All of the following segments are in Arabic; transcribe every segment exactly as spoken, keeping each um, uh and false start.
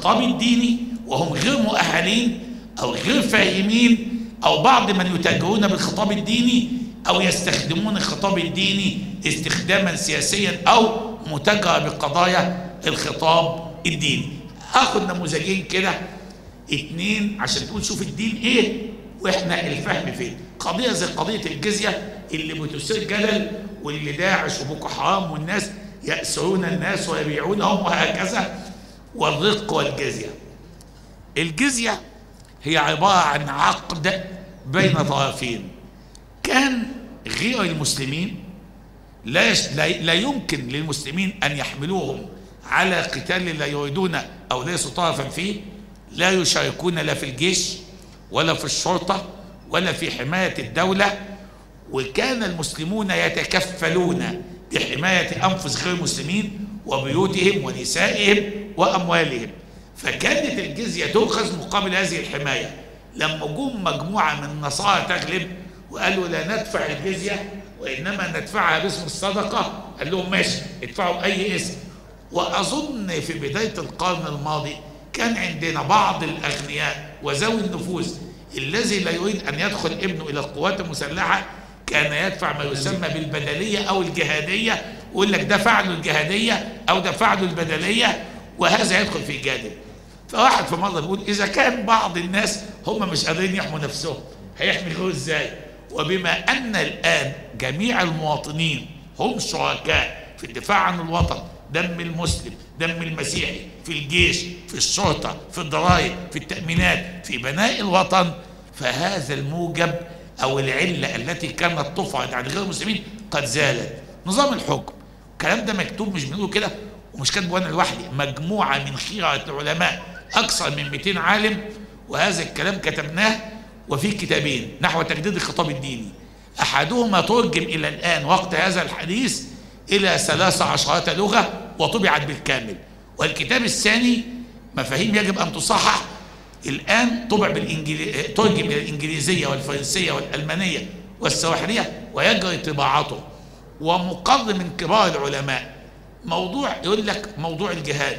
الخطاب الديني وهم غير مؤهلين أو غير فاهمين، أو بعض من يتاجرون بالخطاب الديني أو يستخدمون الخطاب الديني استخداما سياسيا أو متاجرة بقضايا الخطاب الديني. آخد نموذجين كده اتنين عشان تقول شوف الدين إيه وإحنا الفهم فين. قضية زي قضية الجزية اللي بتثير جدل، واللي داعش وبوكو حرام والناس يأسرون الناس ويبيعونهم وهكذا، والرق والجزية. الجزية هي عبارة عن عقد بين طرفين، كان غير المسلمين لا, لا يمكن للمسلمين أن يحملوهم على قتال لا يريدون أو ليسوا طرفا فيه، لا يشاركون لا في الجيش ولا في الشرطة ولا في حماية الدولة، وكان المسلمون يتكفلون بحماية أنفس غير المسلمين وبيوتهم ونسائهم وأموالهم، فكانت الجزية تؤخذ مقابل هذه الحماية. لما جم مجموعة من النصارى تغلب وقالوا لا ندفع الجزية وإنما ندفعها باسم الصدقة، قال لهم ماشي ادفعوا أي اسم. وأظن في بداية القرن الماضي كان عندنا بعض الأغنياء وذوي النفوذ الذي لا يريد أن يدخل ابنه إلى القوات المسلحة كان يدفع ما يسمى بالبدلية أو الجهادية، ويقول لك دفع له الجهادية أو دفع له البدلية، وهذا يدخل في جانب. فواحد في مرة بيقول إذا كان بعض الناس هم مش قادرين يحموا نفسهم هيحمي غيره إزاي؟ وبما أن الآن جميع المواطنين هم شركاء في الدفاع عن الوطن، دم المسلم، دم المسيحي، في الجيش، في الشرطة، في الضرائب، في التأمينات، في بناء الوطن، فهذا الموجب أو العلة التي كانت تفرض عن غير المسلمين قد زالت. نظام الحكم، الكلام ده مكتوب مش بنقوله كده ومش كاتبه أنا لوحدي، مجموعة من خيرة العلماء أكثر من مئتين عالم، وهذا الكلام كتبناه وفي كتابين نحو تجديد الخطاب الديني، أحدهما ترجم إلى الآن وقت هذا الحديث إلى ثلاث عشرات لغة وطبعت بالكامل، والكتاب الثاني مفاهيم يجب أن تصحح الآن طبع بالإنجليزية، ترجم إلى الإنجليزية والفرنسية والألمانية والسواحلية ويجري طباعته. ومقر من كبار العلماء موضوع يقول لك موضوع الجهاد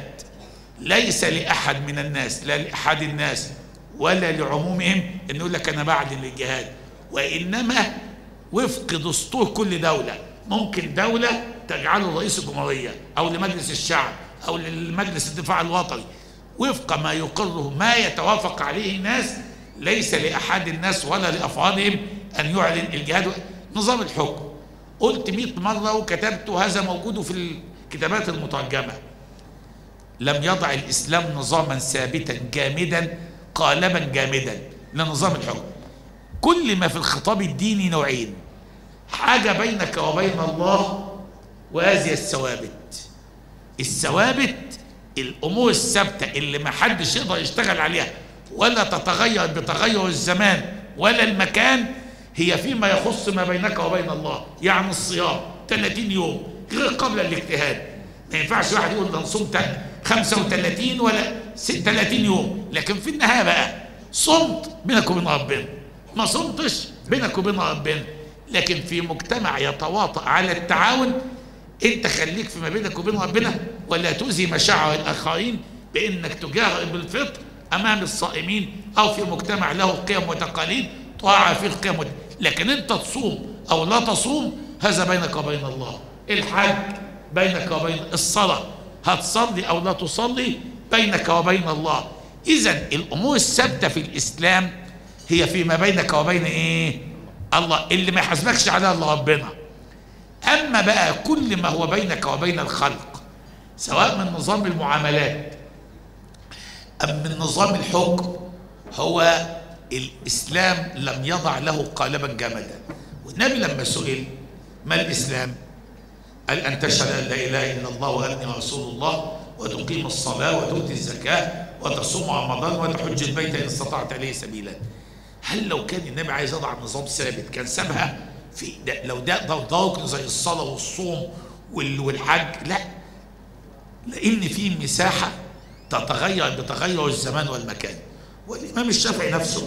ليس لأحد من الناس، لا لأحد الناس ولا لعمومهم أن يقول لك أنا بعد للجهاد، وإنما وفق دستور كل دولة. ممكن دولة تجعله رئيس الجمهورية أو لمجلس الشعب أو لمجلس الدفاع الوطني وفق ما يقره ما يتوافق عليه الناس، ليس لأحد الناس ولا لأفرادهم أن يعلن الجهاد. نظام الحكم قلت مئة مرة وكتبت، هذا موجود في الكتابات المترجمة. لم يضع الإسلام نظاما ثابتا جامدا قالبا جامدا لنظام الحكم. كل ما في الخطاب الديني نوعين، حاجة بينك وبين الله وهذه الثوابت. الثوابت الأمور الثابتة اللي ما حدش يقدر يشتغل عليها ولا تتغير بتغير الزمان ولا المكان، هي فيما يخص ما بينك وبين الله. يعني الصيام ثلاثين يوم غير قبل الاجتهاد، ما ينفعش واحد يقول ده نصوم خمسة وثلاثين ولا ثلاثين يوم، لكن في النهاية بقى صمت بينك وبين ربنا، ما صمتش بينك وبين ربنا. لكن في مجتمع يتواطأ على التعاون، انت خليك فيما بينك وبين ربنا ولا تؤذي مشاعر الآخرين بأنك تجاهر بالفطر أمام الصائمين، أو في مجتمع له قيم وتقاليد تراعى فيه القيم وت... لكن انت تصوم أو لا تصوم هذا بينك وبين الله. الحج بينك وبين الصلاة، هتصلي أو لا تصلي بينك وبين الله. إذن الأمور الثابتة في الإسلام هي فيما بينك وبين إيه؟ الله، اللي ما يحاسبكش عليها إلا ربنا. أما بقى كل ما هو بينك وبين الخلق، سواء من نظام المعاملات أم من نظام الحكم، هو الإسلام لم يضع له قالبا جامدا. والنبي لما سئل ما الإسلام؟ قال أن تشهد أن لا إله إلا الله وأني رسول الله وتقيم الصلاة وتؤتي الزكاة وتصوم رمضان وتحج البيت إن استطعت إليه سبيلا. هل لو كان النبي عايز يضع نظام ثابت كان سابها في ده؟ لو ده ده ركن زي الصلاة والصوم والحج، لا، لأن في مساحة تتغير بتغير الزمان والمكان. والإمام الشافعي نفسه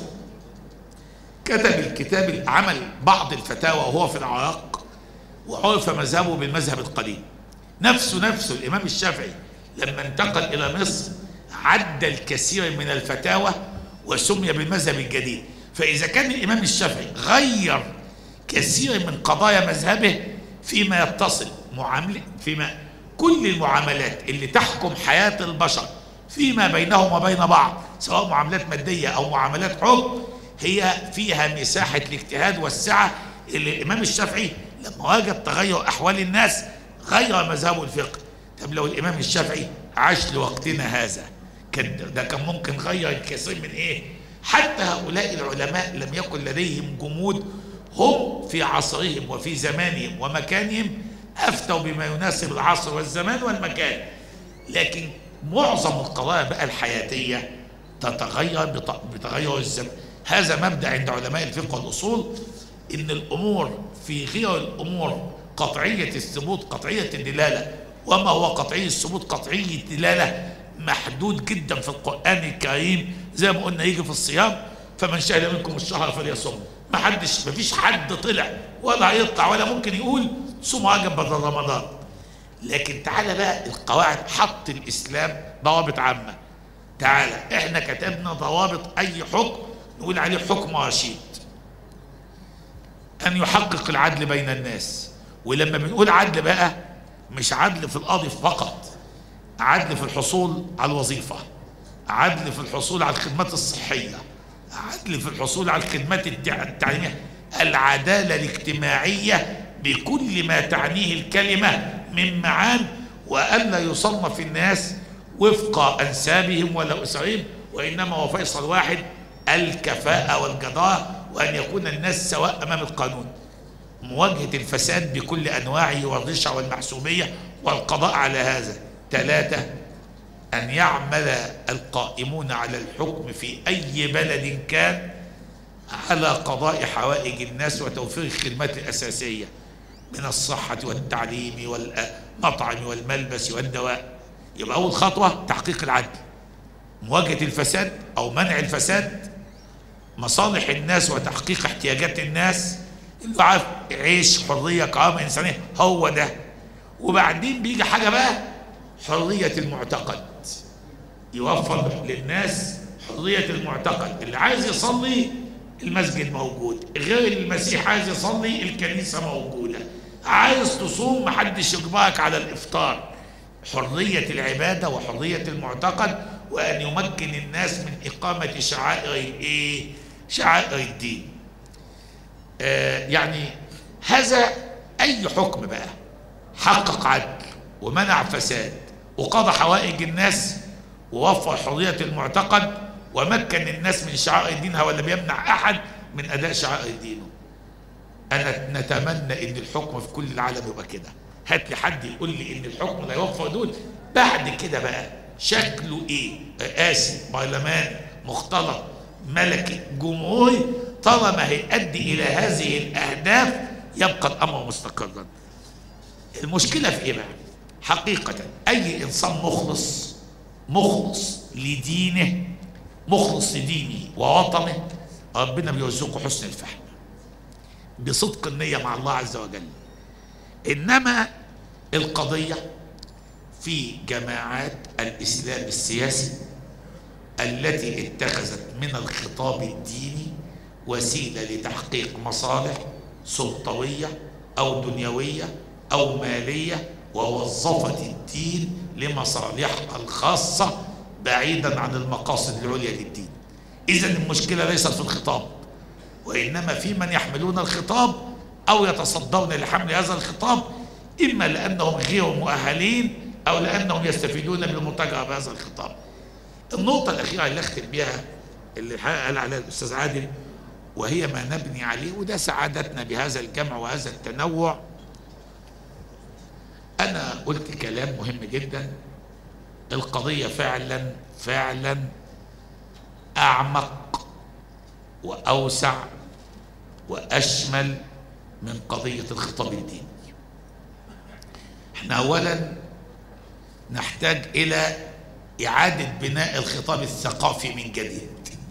كتب الكتاب، عمل بعض الفتاوى وهو في العراق وعرف مذهبه بالمذهب القديم. نفسه نفسه الإمام الشافعي لما انتقل إلى مصر عدى الكثير من الفتاوى وسمي بالمذهب الجديد. فإذا كان الإمام الشافعي غير كثير من قضايا مذهبه فيما يتصل معاملة فيما كل المعاملات اللي تحكم حياة البشر فيما بينهم وبين بعض، سواء معاملات مادية أو معاملات حب، هي فيها مساحة الاجتهاد والسعة اللي الإمام الشافعي لما وجد تغير أحوال الناس غير مذهبه الفقه. طب لو الإمام الشافعي عاش لوقتنا هذا كان ده كان ممكن غير الكثير من إيه؟ حتى هؤلاء العلماء لم يكن لديهم جمود، هم في عصرهم وفي زمانهم ومكانهم أفتوا بما يناسب العصر والزمان والمكان، لكن معظم القضايا بقى الحياتية تتغير بتغير الزمن. هذا مبدأ عند علماء الفقه والأصول، إن الأمور في غير الأمور قطعية الثبوت قطعية الدلالة، وما هو قطعي الثبوت قطعي الدلالة محدود جدا في القرآن الكريم. زي ما قلنا يجي في الصيام فمن شهد منكم الشهر فليصم، ما حدش ما فيش حد طلع ولا هيطلع ولا ممكن يقول صوموا عجب بدل رمضان. لكن تعالى بقى القواعد، حط الإسلام ضوابط عامة. تعالى احنا كتبنا ضوابط أي حكم نقول عليه حكم رشيد، أن يحقق العدل بين الناس. ولما بنقول عدل بقى مش عدل في القاضي فقط، عدل في الحصول على الوظيفة، عدل في الحصول على الخدمات الصحية، عدل في الحصول على الخدمات التعليمية، العدالة الاجتماعية بكل ما تعنيه الكلمة من معان، وألا يصنف الناس وفق أنسابهم ولا أسرهم، وإنما هو فيصل واحد، الكفاءة والجدارة، وأن يكون الناس سواء أمام القانون. مواجهة الفساد بكل أنواعه والرشوة والمحسوبية والقضاء على هذا. ثلاثة، أن يعمل القائمون على الحكم في أي بلد كان على قضاء حوائج الناس وتوفير الخدمات الأساسية من الصحة والتعليم والمطعم والملبس والدواء. يبقى أول خطوة تحقيق العدل، مواجهة الفساد أو منع الفساد، مصالح الناس وتحقيق احتياجات الناس، اللي عارف عيش، حرية، كرامة إنسانية، هو ده. وبعدين بيجي حاجة بقى، حرية المعتقد، يوفر للناس حرية المعتقد. اللي عايز يصلي المسجد موجود، غير المسيح عايز يصلي الكنيسة موجودة، عايز تصوم محدش يجبرك على الإفطار. حرية العبادة وحرية المعتقد، وأن يمكن الناس من إقامة شعائر الإيه؟ شعائر الدين. آه يعني هذا أي حكم بقى حقق عدل ومنع فساد وقضى حوائج الناس ووفر حرية المعتقد ومكن الناس من شعائر دينها، ولا بيمنع أحد من أداء شعائر دينه. أنا نتمنى إن الحكم في كل العالم يبقى كده. هات لي حد يقول لي إن الحكم لا يوفر دول. بعد كده بقى شكله إيه؟ رئاسي، برلمان، مختلط، ملكي، جمهوري، طالما هيؤدي إلى هذه الأهداف يبقى الأمر مستقرا. المشكلة في إيه بقى؟ حقيقة أي إنسان مخلص مخلص لدينه، مخلص لدينه ووطنه، ربنا بيرزقه حسن الفهم بصدق النية مع الله عز وجل. إنما القضية في جماعات الإسلام السياسي التي اتخذت من الخطاب الديني وسيلة لتحقيق مصالح سلطوية أو دنيوية أو مالية، ووظفت الدين لمصالحها الخاصة بعيدا عن المقاصد العليا للدين. إذن المشكلة ليست في الخطاب، وإنما في من يحملون الخطاب أو يتصدون لحمل هذا الخطاب، إما لأنهم غير مؤهلين أو لأنهم يستفيدون بالمتاجرة بهذا الخطاب. النقطة الأخيرة اللي أختم بها اللي قال عليها الأستاذ عادل، وهي ما نبني عليه، وده سعادتنا بهذا الجمع وهذا التنوع. أنا قلت كلام مهم جدا، القضية فعلا فعلا أعمق وأوسع وأشمل من قضية الخطاب الديني. احنا أولا نحتاج إلى إعادة بناء الخطاب الثقافي من جديد،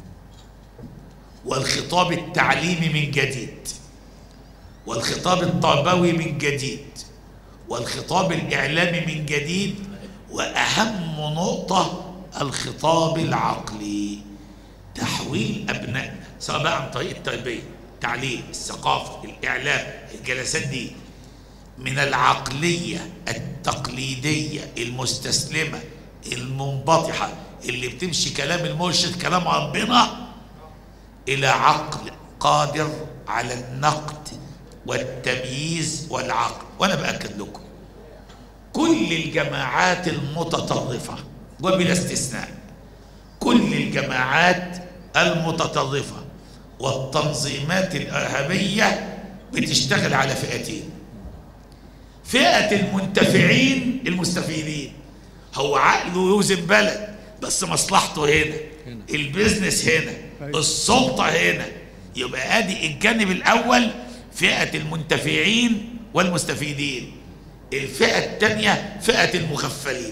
والخطاب التعليمي من جديد، والخطاب التربوي من جديد، والخطاب الإعلامي من جديد، وأهم نقطة الخطاب العقلي، تحويل أبنائنا سواء بقى عن طريق التربية، التعليم، الثقافة، الإعلام، الجلسات دي، من العقلية التقليدية المستسلمة المنبطحة اللي بتمشي كلام المرشد كلام ربنا، إلى عقل قادر على النقد والتمييز والعقل. وأنا بأكد لكم كل الجماعات المتطرفة وبلا استثناء، كل الجماعات المتطرفة والتنظيمات الإرهابية بتشتغل على فئتين: فئة المنتفعين المستفيدين، هو عقله يوزن بلد بس مصلحته هنا، البيزنس هنا، السلطة هنا. يبقى ادي الجانب الأول فئة المنتفعين والمستفيدين. الفئة الثانية فئة المغفلين.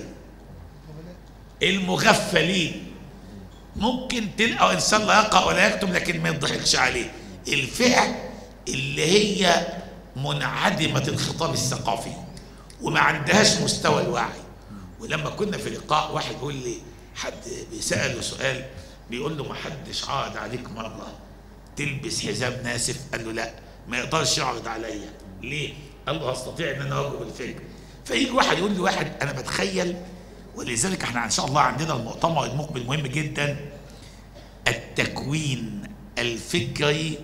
المغفلين ممكن تلقى إنسان لا يقرأ ولا يكتب لكن ما يضحكش عليه. الفئة اللي هي منعدمة الخطاب الثقافي وما عندهاش مستوى الوعي. ولما كنا في لقاء واحد يقول لي، حد بيسأله سؤال بيقول له: ما حدش عرض عليك مرة تلبس حزام ناسف؟ قال له: لا، ما يقدرش يعرض عليا. ليه؟ قال له: استطيع ان انا اواجه بالفكر. فيجي واحد يقول لي واحد انا بتخيل، ولذلك احنا ان شاء الله عندنا المؤتمر المقبل مهم جدا، التكوين الفكري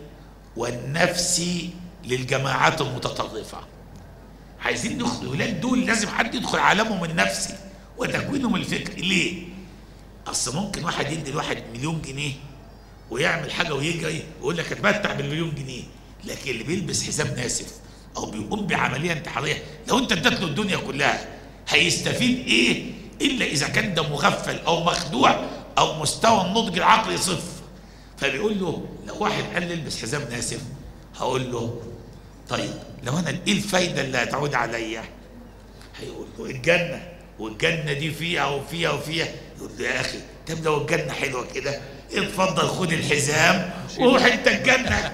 والنفسي للجماعات المتطرفة. عايزين ندخل الولاد دول، لازم حد يدخل عالمهم النفسي وتكوينهم الفكري. ليه؟ اصل ممكن واحد يدي لواحد مليون جنيه ويعمل حاجه ويجري ويقول لك اتمتع بالمليون جنيه، لكن اللي بيلبس حزام ناسف او بيقوم بعمليه انتحاريه لو انت اديت له الدنيا كلها هيستفيد ايه الا اذا كان ده مغفل او مخدوع او مستوى النضج العقلي صفر. فبيقول له لو واحد قال لي البس حزام ناسف، هقول له: طيب لو انا ايه الفايده اللي هتعود عليا؟ هيقول له: الجنه، والجنه دي فيها وفيها وفيها. يقول له: يا اخي طب لو الجنه حلوه كده، اتفضل خد الحزام وروح انت الجنه،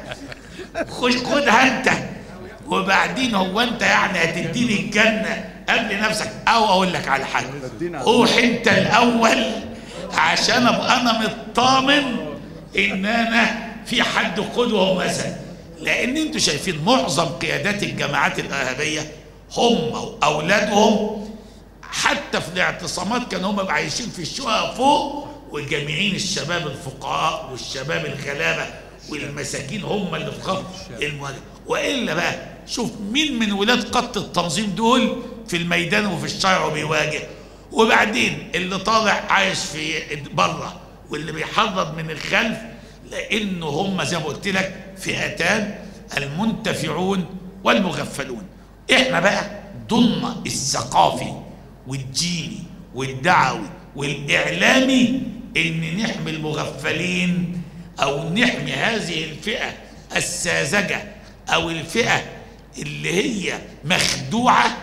خش خدها انت، وبعدين هو انت يعني هتديني الجنه قبل نفسك؟ او اقول لك على حاجه، روح انت الاول عشان ابقى انا مطمن ان انا في حد قدوه مثلا. لان انتوا شايفين معظم قيادات الجماعات الارهابيه هم واولادهم حتى في الاعتصامات كانوا هم عايشين في الشقق فوق، والجامعين الشباب الفقراء والشباب الغلابه والمساكين هم اللي في خط المواجهه. والا بقى شوف مين من ولاد قط التنظيم دول في الميدان وفي الشارع وبيواجه، وبعدين اللي طالع عايش في بره واللي بيحرض من الخلف، لانه هم زي ما قلت لك فئتان: المنتفعون والمغفلون. احنا بقى ضمن الثقافي والديني والدعوي والاعلامي ان نحمي المغفلين او نحمي هذه الفئه الساذجه او الفئه اللي هي مخدوعه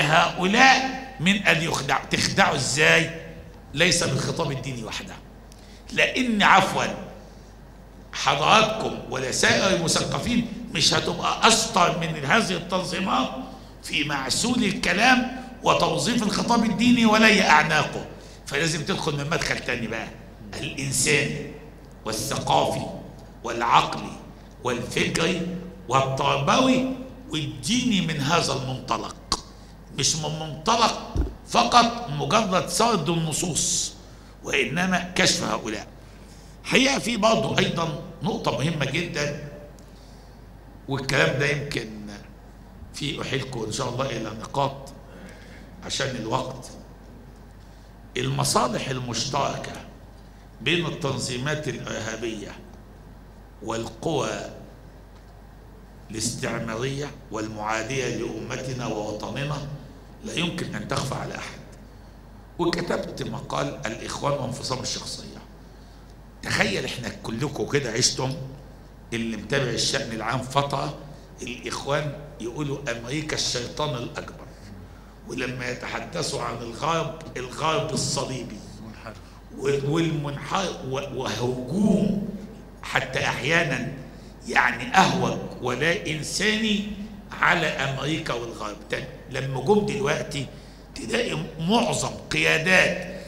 بهؤلاء من ان يخدعوا. تخدعوا ازاي؟ ليس بالخطاب الديني وحده، لان عفوا حضراتكم ولا سائر المثقفين مش هتبقى اشطر من هذه التنظيمات في معسول الكلام وتوظيف الخطاب الديني ولي اعناقه. فلازم تدخل من مدخل تاني بقى، الانساني والثقافي والعقلي والفكري والتربوي والديني من هذا المنطلق، مش من منطلق فقط مجرد سرد النصوص وانما كشف هؤلاء. حقيقه في برضه ايضا نقطه مهمه جدا، والكلام ده يمكن في احيلكم ان شاء الله الى نقاط عشان الوقت. المصالح المشتركه بين التنظيمات الارهابيه والقوى الاستعماريه والمعاديه لامتنا ووطننا لا يمكن ان تخفى على احد. وكتبت مقال الاخوان وانفصام الشخصيه. تخيل احنا كلكم كده عشتم، اللي متابع الشأن العام فترة، الإخوان يقولوا أمريكا الشيطان الأكبر، ولما يتحدثوا عن الغرب الغرب الصليبي والمنحرف وهجوم حتى أحيانا يعني أهوج ولا إنساني على أمريكا والغرب. لما جم دلوقتي تلاقي معظم قيادات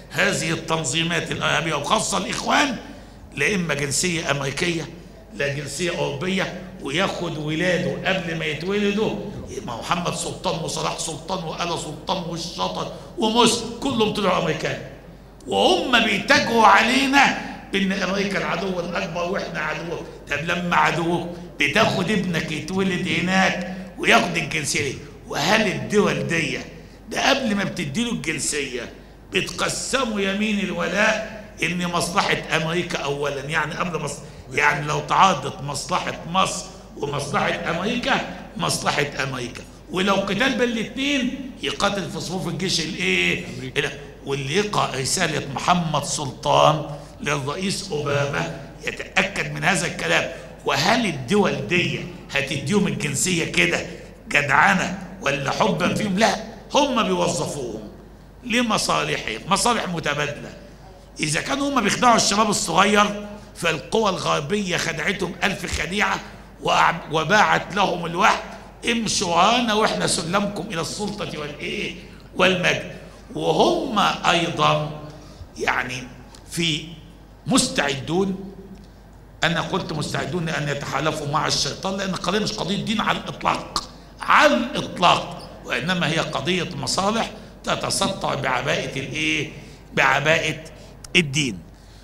هذه التنظيمات الارهابيه وخاصه الاخوان، لا اما جنسيه امريكيه لا جنسيه اوروبيه، وياخد ولاده قبل ما يتولدوا محمد سلطان وصلاح سلطان وآل سلطان والشطر وموسى كلهم طلعوا امريكان، وهم بيتاجروا علينا بان امريكا العدو الاكبر واحنا عدوك. طب لما عدوك بتاخد ابنك يتولد هناك وياخد الجنسيه، وهل الدول دي ده قبل ما بتديله الجنسيه بتقسموا يمين الولاء ان مصلحه امريكا اولا؟ يعني قبل مصر، يعني لو تعارضت مصلحه مصر ومصلحه امريكا، مصلحه امريكا، ولو قتال بين الاثنين يقاتل في صفوف الجيش الايه؟ واللي يقرا رساله محمد سلطان للرئيس اوباما يتاكد من هذا الكلام. وهل الدول دي هتديهم الجنسيه كده جدعنه ولا حبا فيهم؟ لا، هم بيوظفوهم لمصالحهم، مصالح متبادله. اذا كانوا هم بيخدعوا الشباب الصغير، فالقوى الغربيه خدعتهم الف خديعه وباعت لهم الوحي امشوا ورانا واحنا سلمكم الى السلطه والايه والمجد. وهم ايضا يعني في مستعدون، انا قلت مستعدون ان يتحالفوا مع الشيطان، لان القضيه مش قضيه دين على الاطلاق، على الاطلاق، وانما هي قضيه مصالح تتسطع بعباءه الايه؟ بعباءه الدين.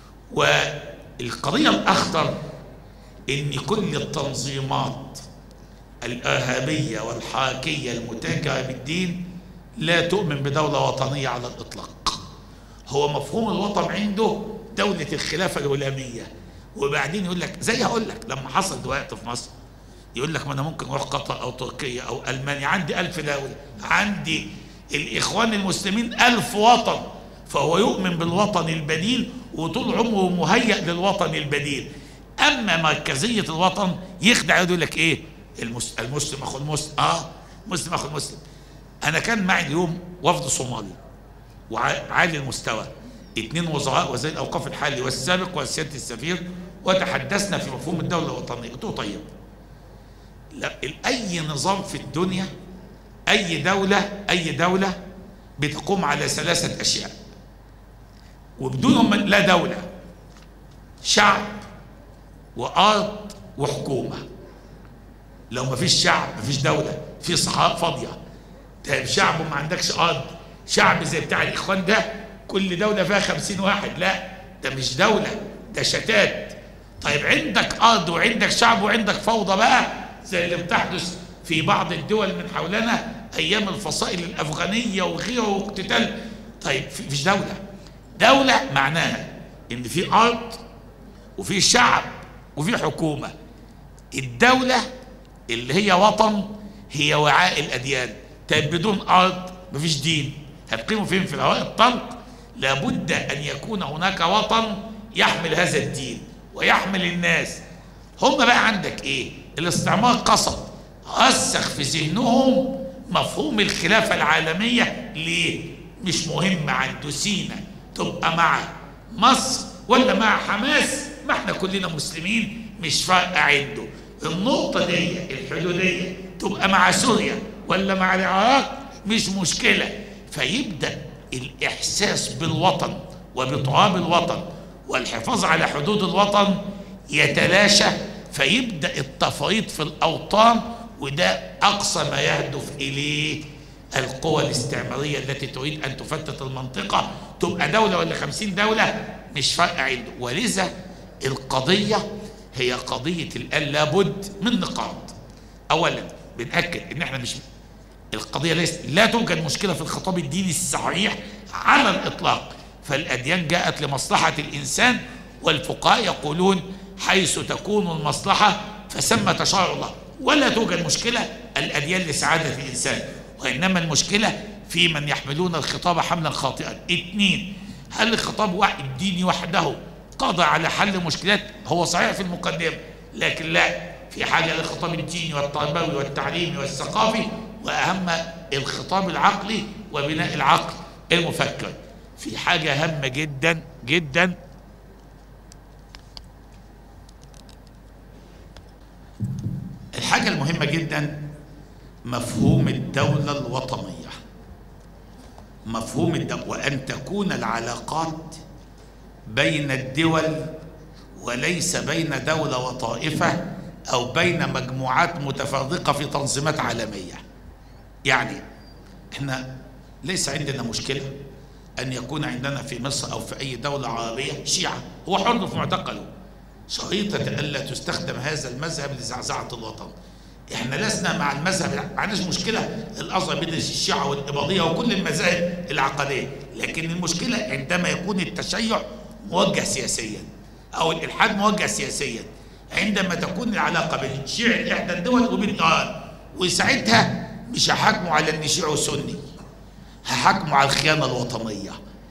والقضيه الاخطر ان كل التنظيمات الارهابيه والحركيه المتاجره بالدين لا تؤمن بدوله وطنيه على الاطلاق. هو مفهوم الوطن عنده دوله الخلافه الغلاميه، وبعدين يقول لك زي هقول لك لما حصل دلوقتي في مصر، يقول لك ما انا ممكن اروح قطر او تركيا او المانيا، عندي ألف دوله، عندي الاخوان المسلمين ألف وطن، فهو يؤمن بالوطن البديل وطول عمره مهيأ للوطن البديل. اما مركزيه الوطن يخدع، يقول لك ايه؟ المسلم اخو المسلم، اه مسلم اخو المسلم. انا كان معي اليوم وفد صومالي وعالي المستوى، اثنين وزراء، وزير الاوقاف الحالي والسابق وسياده السفير، وتحدثنا في مفهوم الدوله الوطنيه. قلت له طيب، لا اي نظام في الدنيا، اي دوله اي دوله بتقوم على ثلاثه اشياء، وبدونهم لا دوله: شعب وارض وحكومه. لو ما فيش شعب ما فيش دوله، في صحراء فاضيه. طيب شعب وما عندكش ارض، شعب زي بتاع الاخوان ده كل دوله فيها خمسين واحد، لا ده مش دوله، ده شتات. طيب عندك ارض وعندك شعب وعندك فوضى بقى زي اللي بتحدث في بعض الدول من حولنا ايام الفصائل الافغانيه وغيره واقتتال. طيب مفيش دوله. دوله معناها ان في ارض وفي شعب وفي حكومه. الدوله اللي هي وطن هي وعاء الاديان. طيب بدون ارض مفيش دين، هتقيموا فين؟ في الهواء الطلق. لابد ان يكون هناك وطن يحمل هذا الدين ويحمل الناس. هم بقى عندك ايه؟ الاستعمار قصد رسخ في ذهنهم مفهوم الخلافه العالميه. ليه؟ مش مهم عنده سينا تبقى مع مصر ولا مع حماس، ما احنا كلنا مسلمين، مش فارقه عنده. النقطه دي الحدوديه تبقى مع سوريا ولا مع العراق مش مشكله. فيبدا الاحساس بالوطن وبتراب الوطن والحفاظ على حدود الوطن يتلاشى، فيبدا التفريط في الاوطان، وده اقصى ما يهدف اليه القوى الاستعماريه التي تريد ان تفتت المنطقه. تبقى دوله ولا خمسين دوله مش فارقه عنده. ولذا القضيه هي قضيه الان لابد من نقاط. اولا بنأكد ان احنا مش القضيه ليست لا توجد مشكله في الخطاب الديني الصحيح على الاطلاق، فالاديان جاءت لمصلحه الانسان، والفقهاء يقولون حيث تكون المصلحه فثم تشرع الله. ولا توجد مشكله الاديان لسعاده الانسان، وانما المشكله في من يحملون الخطاب حملا خاطئا. اثنين، هل الخطاب الديني وحده قضى على حل مشكلات؟ هو صحيح في المقدمه، لكن لا، في حاجه للخطاب الديني والتربوي والتعليمي والثقافي، واهم الخطاب العقلي وبناء العقل المفكر. في حاجه هامه جدا جدا، الحاجه المهمه جدا مفهوم الدوله الوطنيه. مفهوم الدولة، وأن تكون العلاقات بين الدول وليس بين دولة وطائفة أو بين مجموعات متفرقة في تنظيمات عالمية. يعني احنا ليس عندنا مشكلة أن يكون عندنا في مصر أو في أي دولة عربية شيعة، هو حر في معتقله، شريطة ألا تستخدم هذا المذهب لزعزعة الوطن. احنا لسنا مع المذهب، ما عندناش مشكلة الأزهر بيدرس الشيعة والإباضية وكل المذاهب العقدية، لكن المشكلة عندما يكون التشيع موجه سياسيا أو الإلحاد موجه سياسيا، عندما تكون العلاقة بين شيعة إحدى الدول وبين إيران، وساعتها مش هحاكموا على إن شيعي وسني، هحاكموا على الخيانة الوطنية،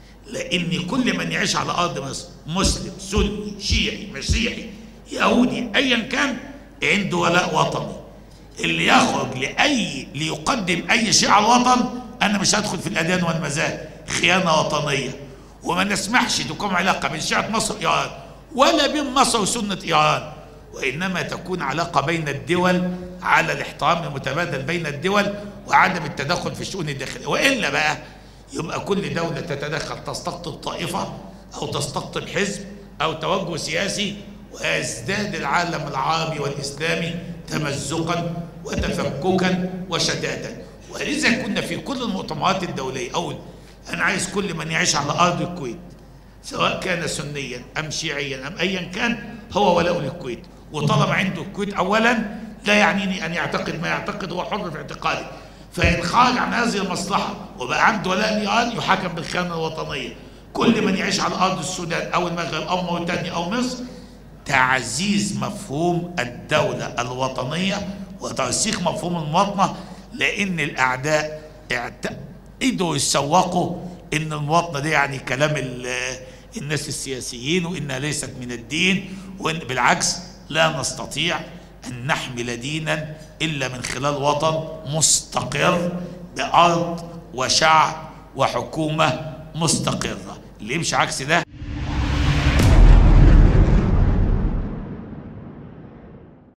لأن كل من يعيش على أرض مصر مسلم سني شيعي مسيحي يهودي أيا كان عنده ولاء وطني. اللي يخرج لأي ليقدم أي شيء على الوطن، أنا مش هدخل في الأديان والمذاهب، خيانة وطنية. وما نسمحش تقوم علاقة بين شيعة مصر وإيران ولا بين مصر وسنة إيران، وإنما تكون علاقة بين الدول على الاحترام المتبادل بين الدول وعدم التدخل في الشؤون الداخلية. وإلا بقى يبقى كل دولة تتدخل تستقطب طائفة أو تستقطب حزب أو توجه سياسي، ويزداد العالم العربي والإسلامي تمزقا وتفككا وشتاتا. ولذا كنا في كل المؤتمرات الدولية أقول أنا عايز كل من يعيش على أرض الكويت سواء كان سنيا أم شيعيا أم أيا كان هو ولاء للكويت، وطالما عنده الكويت أولا لا يعنيني أن يعتقد ما يعتقد، هو حر في اعتقاده. فإن خرج عن هذه المصلحة وبقى عنده ولاء لإيران يحاكم بالخيانة الوطنية. كل من يعيش على أرض السودان أو المغرب أو موريتانيا أو مصر، تعزيز مفهوم الدولة الوطنية وترسيخ مفهوم المواطنة، لأن الأعداء اعتقدوا يسوقوا إن المواطنة دي يعني كلام الناس السياسيين وإنها ليست من الدين، وإن بالعكس لا نستطيع أن نحمل دينا إلا من خلال وطن مستقر بأرض وشعب وحكومة مستقرة. اللي يمشي عكس ده